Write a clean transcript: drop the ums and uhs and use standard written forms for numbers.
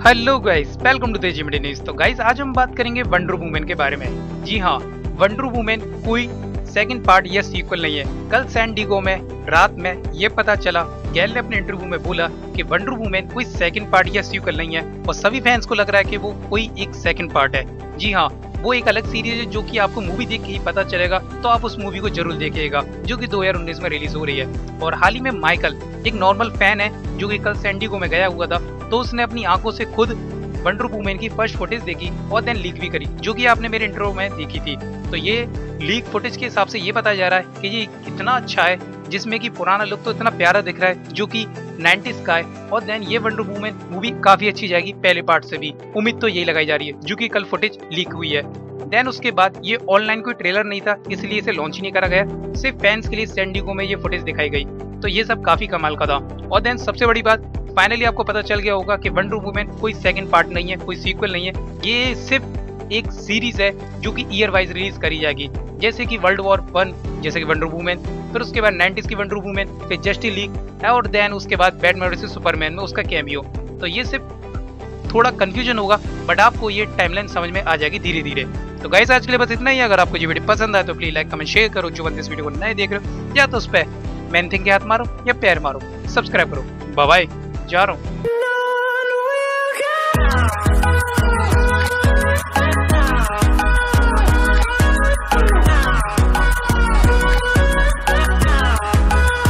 Hello guys, welcome to Teji Media News. तो guys, आज हम बात करेंगे वंडर वुमेन के बारे में। जी हाँ, वंडर वुमेन कोई सेकंड पार्ट या सीक्वल नहीं है। कल सैन डिएगो में रात में ये पता चला, गैल ने अपने इंटरव्यू में बोला कि वंडर वुमेन कोई सेकंड पार्ट या सीक्वल नहीं है और सभी फैंस को लग रहा है कि वो कोई एक सेकंड पार्ट है। जी हाँ, वो एक अलग सीरीज है जो कि आपको मूवी देख के ही पता चलेगा, तो आप उस मूवी को जरूर देखिएगा जो कि 2019 में रिलीज हो रही है। और हाल ही में माइकल एक नॉर्मल फैन है जो कि कल सैन डिएगो में गया हुआ था, तो उसने अपनी आंखों से खुद वंडर वुमेन की फर्स्ट फुटेज देखी और देन लीक भी करी, जो कि आपने मेरे इंटरव्यू में देखी थी। तो ये लीक फुटेज के हिसाब से ये बताया जा रहा है कि ये कितना अच्छा है, जिसमें कि पुराना लुक तो इतना प्यारा दिख रहा है जो कि 90s का है। और देन ये वंडर वुमेन मूवी काफी अच्छी जाएगी पहले पार्ट से भी, उम्मीद तो यही लगाई जा रही है, जो कि कल फुटेज लीक हुई है। देन उसके बाद ये ऑनलाइन कोई ट्रेलर नहीं था, इसलिए इसे लॉन्च नहीं करा गया, सिर्फ फैंस के लिए सैन डिएगो में ये फुटेज दिखाई गई। तो ये सब काफी कमाल का था। और देन सबसे बड़ी बात, फाइनली आपको पता चल गया होगा कि वंडर वुमेन कोई सेकंड पार्ट नहीं है, कोई सीक्वल नहीं है, ये सिर्फ एक सीरीज है जो कि ईयर वाइज रिलीज करी जाएगी। जैसे कि वर्ल्ड वॉर 1, जैसे कि वंडर वुमेन, फिर उसके बाद 90s की वंडर वुमेन, फिर जस्टिस लीग, और देन उसके बाद बैटमैन वर्सेस सुपरमैन में उसका कैमियो। तो ये सिर्फ थोड़ा कंफ्यूजन होगा, बट आपको ये टाइमलाइन समझ में आ जाएगी धीरे धीरे। तो गाइस, आज के लिए बस इतना ही। अगर आपको ये वीडियो पसंद आए तो प्लीज लाइक कमेंट शेयर करो। जो बंदे इस वीडियो को नए देख रहे हो, या तो उस पर मैन थिंग के हाथ मारो या पैर मारो, सब्सक्राइब करो। बाय बाय, जा रहा हूँ।